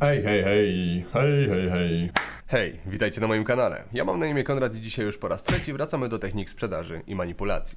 Hej, hej, hej, hej, hej, hej. Hej, witajcie na moim kanale. Ja mam na imię Konrad i dzisiaj już po raz trzeci wracamy do technik sprzedaży i manipulacji.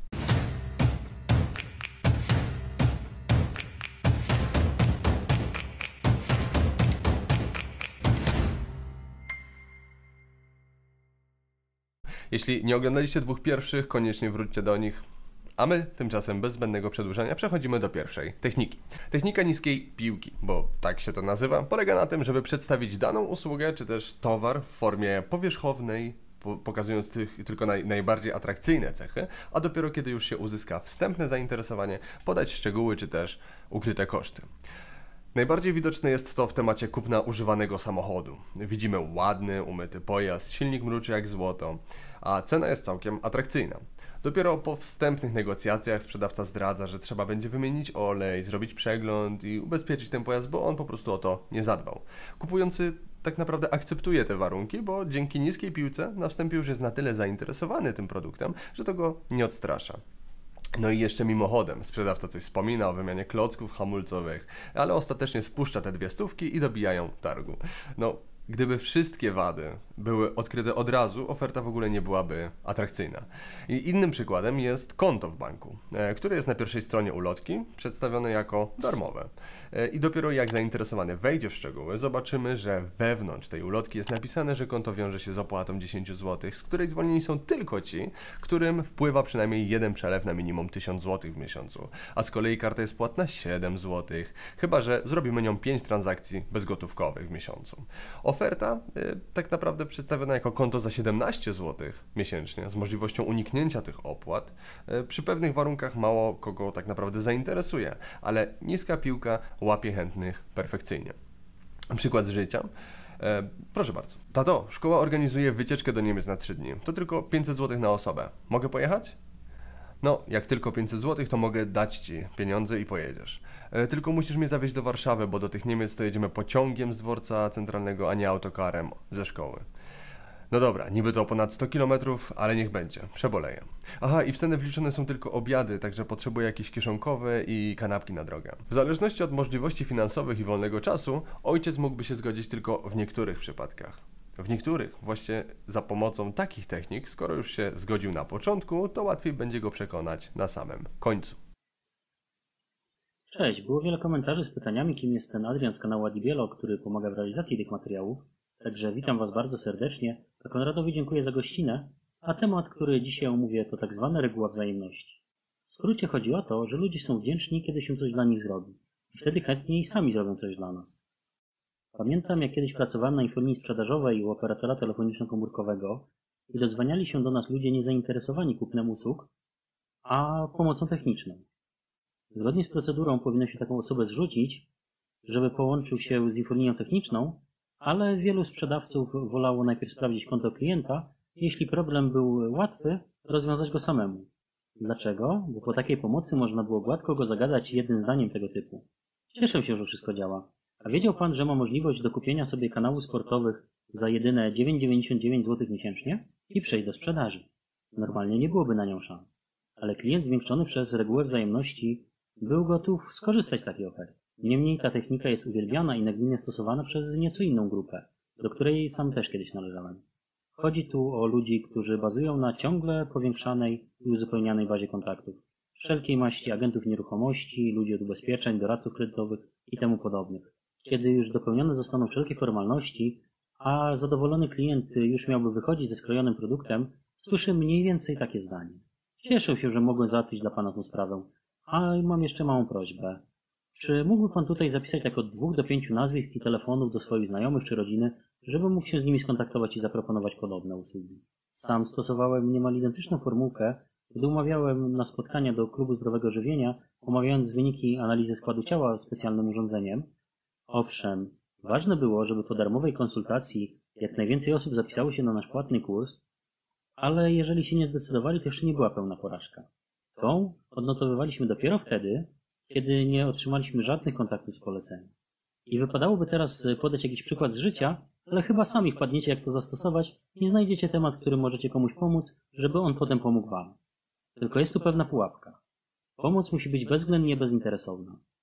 Jeśli nie oglądaliście dwóch pierwszych, koniecznie wróćcie do nich. A my tymczasem bez zbędnego przedłużania przechodzimy do pierwszej techniki. Technika niskiej piłki, bo tak się to nazywa, polega na tym, żeby przedstawić daną usługę czy też towar w formie powierzchownej, pokazując tylko najbardziej atrakcyjne cechy, a dopiero kiedy już się uzyska wstępne zainteresowanie, podać szczegóły czy też ukryte koszty. Najbardziej widoczne jest to w temacie kupna używanego samochodu. Widzimy ładny, umyty pojazd, silnik mruczy jak złoto, a cena jest całkiem atrakcyjna. Dopiero po wstępnych negocjacjach sprzedawca zdradza, że trzeba będzie wymienić olej, zrobić przegląd i ubezpieczyć ten pojazd, bo on po prostu o to nie zadbał. Kupujący tak naprawdę akceptuje te warunki, bo dzięki niskiej piłce na wstępie już jest na tyle zainteresowany tym produktem, że to go nie odstrasza. No i jeszcze mimochodem, sprzedawca coś wspomina o wymianie klocków hamulcowych, ale ostatecznie spuszcza te dwie stówki i dobijają targu. No, gdyby wszystkie wady były odkryte od razu, oferta w ogóle nie byłaby atrakcyjna. I innym przykładem jest konto w banku, które jest na pierwszej stronie ulotki, przedstawione jako darmowe. I dopiero jak zainteresowany wejdzie w szczegóły, zobaczymy, że wewnątrz tej ulotki jest napisane, że konto wiąże się z opłatą 10 zł, z której zwolnieni są tylko ci, którym wpływa przynajmniej jeden przelew na minimum 1000 zł w miesiącu, a z kolei karta jest płatna 7 zł, chyba że zrobimy nią 5 transakcji bezgotówkowych w miesiącu. Oferta tak naprawdę przedstawiona jako konto za 17 zł miesięcznie z możliwością uniknięcia tych opłat. Przy pewnych warunkach mało kogo tak naprawdę zainteresuje, ale niska piłka łapie chętnych perfekcyjnie. Przykład z życia. Proszę bardzo. Tato, szkoła organizuje wycieczkę do Niemiec na 3 dni. To tylko 500 zł na osobę. Mogę pojechać? No, jak tylko 500 zł, to mogę dać Ci pieniądze i pojedziesz. Tylko musisz mnie zawieźć do Warszawy, bo do tych Niemiec to jedziemy pociągiem z dworca centralnego, a nie autokarem ze szkoły. No dobra, niby to ponad 100 km, ale niech będzie, przeboleję. Aha, i w cenę wliczone są tylko obiady, także potrzebuję jakieś kieszonkowe i kanapki na drogę. W zależności od możliwości finansowych i wolnego czasu, ojciec mógłby się zgodzić tylko w niektórych przypadkach. W niektórych właśnie za pomocą takich technik, skoro już się zgodził na początku, to łatwiej będzie go przekonać na samym końcu. Cześć, było wiele komentarzy z pytaniami, kim jest ten Adrian z kanału Adibielo, który pomaga w realizacji tych materiałów. Także witam Was bardzo serdecznie, a Konradowi dziękuję za gościnę, a temat, który dzisiaj omówię, to tak zwana reguła wzajemności. W skrócie chodzi o to, że ludzie są wdzięczni, kiedy się coś dla nich zrobi i wtedy chętniej sami zrobią coś dla nas. Pamiętam, jak kiedyś pracowałem na infolinii sprzedażowej u operatora telefoniczno-komórkowego i dodzwaniali się do nas ludzie niezainteresowani kupnem usług, a pomocą techniczną. Zgodnie z procedurą powinno się taką osobę zrzucić, żeby połączył się z infolinią techniczną, ale wielu sprzedawców wolało najpierw sprawdzić konto klienta, jeśli problem był łatwy, rozwiązać go samemu. Dlaczego? Bo po takiej pomocy można było gładko go zagadać jednym zdaniem tego typu. Cieszę się, że wszystko działa. A wiedział Pan, że ma możliwość do kupienia sobie kanałów sportowych za jedyne 9,99 zł miesięcznie i przejść do sprzedaży? Normalnie nie byłoby na nią szans. Ale klient zmiękczony przez regułę wzajemności był gotów skorzystać z takiej oferty. Niemniej ta technika jest uwielbiana i nagminnie stosowana przez nieco inną grupę, do której sam też kiedyś należałem. Chodzi tu o ludzi, którzy bazują na ciągle powiększanej i uzupełnianej bazie kontaktów. Wszelkiej maści agentów nieruchomości, ludzi od ubezpieczeń, doradców kredytowych i temu podobnych. Kiedy już dopełnione zostaną wszelkie formalności, a zadowolony klient już miałby wychodzić ze skrojonym produktem, słyszy mniej więcej takie zdanie. Cieszę się, że mogłem załatwić dla Pana tę sprawę, a mam jeszcze małą prośbę. Czy mógłby Pan tutaj zapisać tak od 2 do 5 nazwisk i telefonów do swoich znajomych czy rodziny, żeby mógł się z nimi skontaktować i zaproponować podobne usługi? Sam stosowałem niemal identyczną formułkę, gdy umawiałem na spotkania do klubu zdrowego żywienia, omawiając wyniki analizy składu ciała specjalnym urządzeniem. Owszem, ważne było, żeby po darmowej konsultacji jak najwięcej osób zapisało się na nasz płatny kurs, ale jeżeli się nie zdecydowali, to jeszcze nie była pełna porażka. Tą odnotowywaliśmy dopiero wtedy, kiedy nie otrzymaliśmy żadnych kontaktów z polecenia. I wypadałoby teraz podać jakiś przykład z życia, ale chyba sami wpadniecie, jak to zastosować i znajdziecie temat, w którym możecie komuś pomóc, żeby on potem pomógł Wam. Tylko jest tu pewna pułapka. Pomoc musi być bezwzględnie bezinteresowna.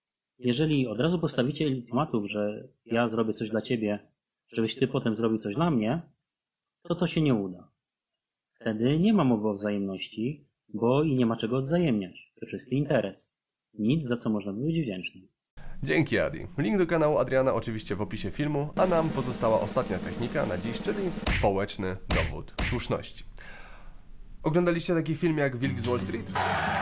Jeżeli od razu postawicie ultimatum, że ja zrobię coś dla ciebie, żebyś ty potem zrobił coś dla mnie, to się nie uda. Wtedy nie ma mowy o wzajemności, bo i nie ma czego odwzajemniać. To czysty interes. Nic, za co można by być wdzięcznym. Dzięki, Adi. Link do kanału Adriana oczywiście w opisie filmu, a nam pozostała ostatnia technika na dziś, czyli społeczny dowód słuszności. Oglądaliście taki film jak Wilk z Wall Street?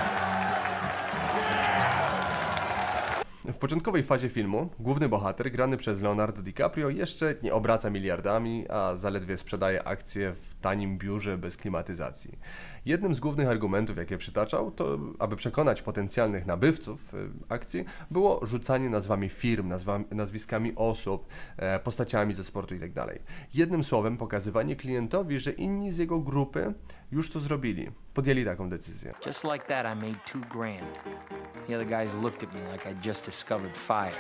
W początkowej fazie filmu główny bohater, grany przez Leonardo DiCaprio, jeszcze nie obraca miliardami, a zaledwie sprzedaje akcje w tanim biurze bez klimatyzacji. Jednym z głównych argumentów, jakie przytaczał, to aby przekonać potencjalnych nabywców akcji, było rzucanie nazwami firm, nazwiskami osób, postaciami ze sportu itd. Jednym słowem pokazywanie klientowi, że inni z jego grupy już to zrobili. Podjęli taką decyzję. Just like that, I made $2,000. The other guys looked at me like I just discovered fire.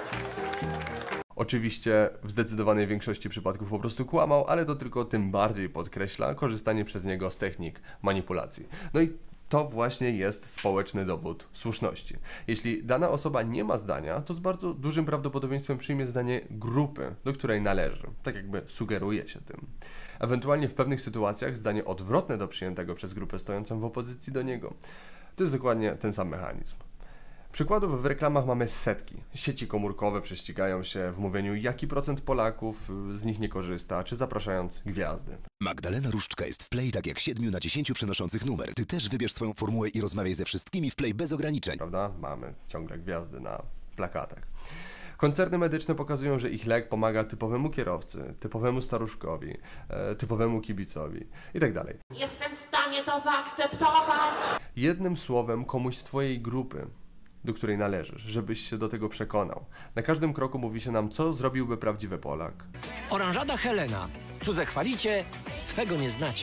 Oczywiście w zdecydowanej większości przypadków po prostu kłamał, ale to tylko tym bardziej podkreśla korzystanie przez niego z technik manipulacji. No i to właśnie jest społeczny dowód słuszności. Jeśli dana osoba nie ma zdania, to z bardzo dużym prawdopodobieństwem przyjmie zdanie grupy, do której należy, tak jakby sugeruje się tym. Ewentualnie w pewnych sytuacjach zdanie odwrotne do przyjętego przez grupę stojącą w opozycji do niego. To jest dokładnie ten sam mechanizm. Przykładów w reklamach mamy setki. Sieci komórkowe prześcigają się w mówieniu, jaki procent Polaków z nich nie korzysta, czy zapraszając gwiazdy. Magdalena Różczka jest w Play tak jak 7 na 10 przenoszących numer. Ty też wybierz swoją formułę i rozmawiaj ze wszystkimi w Play bez ograniczeń. Prawda? Mamy ciągle gwiazdy na plakatach. Koncerny medyczne pokazują, że ich lek pomaga typowemu kierowcy, typowemu staruszkowi, typowemu kibicowi itd. Jestem w stanie to zaakceptować. Jednym słowem, komuś z twojej grupy, do której należysz, żebyś się do tego przekonał. Na każdym kroku mówi się nam, co zrobiłby prawdziwy Polak. Oranżada Helena. Cudze chwalicie, swego nie znacie.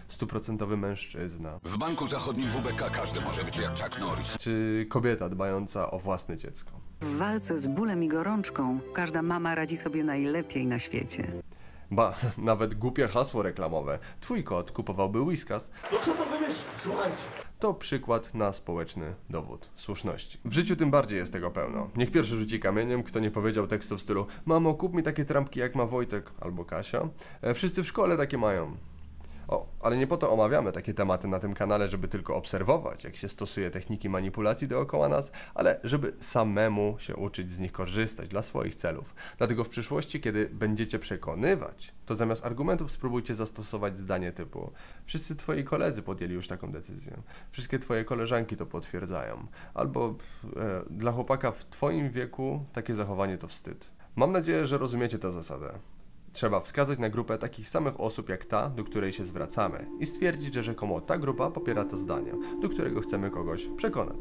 100% mężczyzna. W Banku Zachodnim WBK każdy może być jak Chuck Norris. Czy kobieta dbająca o własne dziecko. W walce z bólem i gorączką każda mama radzi sobie najlepiej na świecie. Ba, nawet głupie hasło reklamowe. Twój kot kupowałby Whiskas. No kto to wymyślił? Słuchajcie. To przykład na społeczny dowód słuszności. W życiu tym bardziej jest tego pełno. Niech pierwszy rzuci kamieniem, kto nie powiedział tekstu w stylu: mamo, kup mi takie trampki jak ma Wojtek albo Kasia. Wszyscy w szkole takie mają. O, ale nie po to omawiamy takie tematy na tym kanale, żeby tylko obserwować, jak się stosuje techniki manipulacji dookoła nas, ale żeby samemu się uczyć z nich korzystać dla swoich celów. Dlatego w przyszłości, kiedy będziecie przekonywać, to zamiast argumentów spróbujcie zastosować zdanie typu: wszyscy twoi koledzy podjęli już taką decyzję, wszystkie twoje koleżanki to potwierdzają, albo dla chłopaka w twoim wieku takie zachowanie to wstyd. Mam nadzieję, że rozumiecie tę zasadę. Trzeba wskazać na grupę takich samych osób jak ta, do której się zwracamy i stwierdzić, że rzekomo ta grupa popiera to zdanie, do którego chcemy kogoś przekonać.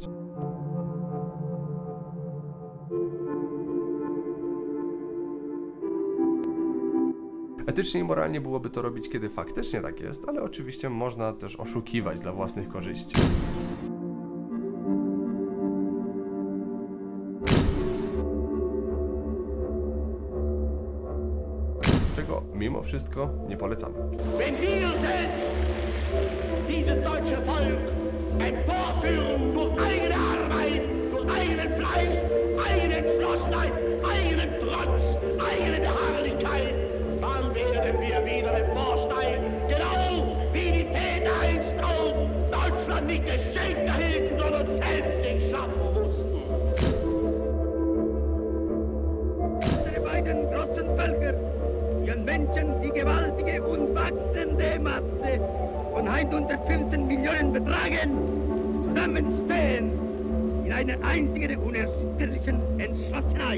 Etycznie i moralnie byłoby to robić, kiedy faktycznie tak jest, ale oczywiście można też oszukiwać dla własnych korzyści. Czego mimo wszystko nie polecamy. Wenn wir selbst, dieses deutsche Volk, emporführen durch eigene Arbeit, durch eigenen Fleiß, eigene Entschlossenheit, eigenen Trotz, eigene Beharrlichkeit, dann werden wir wieder emporsteigen, genau wie die Väter einst auch Deutschland nicht geschenkt erhielten, sondern selbst schaffen mussten. Die beiden großen Völker, ihren Menschen die gewaltige und wachsende Masse von 115 Millionen betragen, zusammenstehen in einer einzigen unerschütterlichen Entschlossenheit.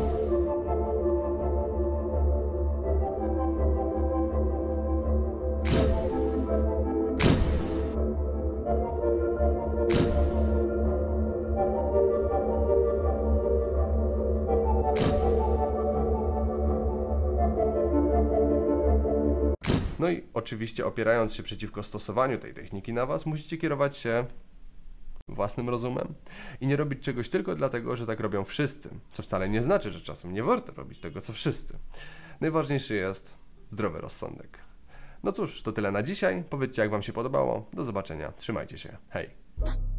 No i oczywiście opierając się przeciwko stosowaniu tej techniki na was, musicie kierować się własnym rozumem i nie robić czegoś tylko dlatego, że tak robią wszyscy, co wcale nie znaczy, że czasem nie warto robić tego, co wszyscy. Najważniejszy jest zdrowy rozsądek. No cóż, to tyle na dzisiaj. Powiedzcie, jak wam się podobało. Do zobaczenia. Trzymajcie się. Hej!